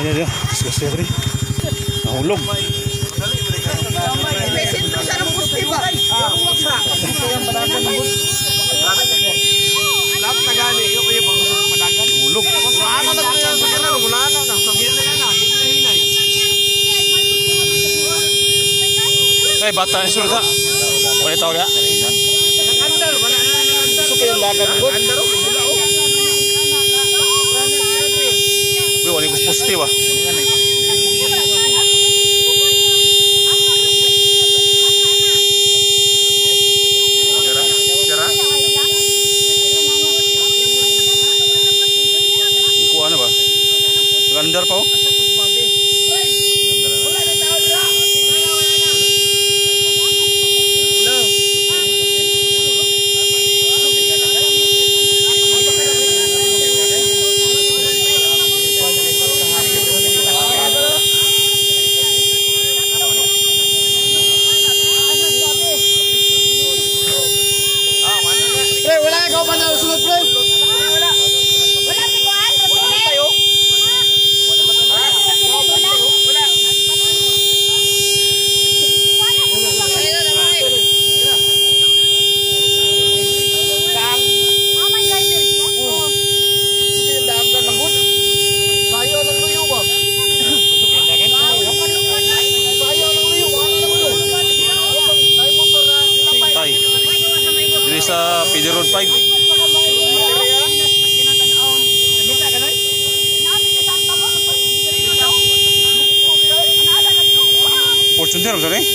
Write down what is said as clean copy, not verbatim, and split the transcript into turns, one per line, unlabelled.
Ayan yun, disgusting rin. Nahulog. Nahulog. Ay, bata, isulod ha. Wala tao na. So, kaya lagan ko. Wala yung positif ah. Kuha na ba? Nagandar pa oh.
Pre, wala ikaw ba na usunod, pre?
Wala si Kuan, Rosile. Wala si Rosile, wala. Oh my driver siya? Oo.
Sige, daan ka ng good. Sayo ng luyo ba? Sayo ng luyo, wala ng luyo. Tayo motor na lapay.
Tay. Dili sa PD Road 5. Fortuner, saan eh?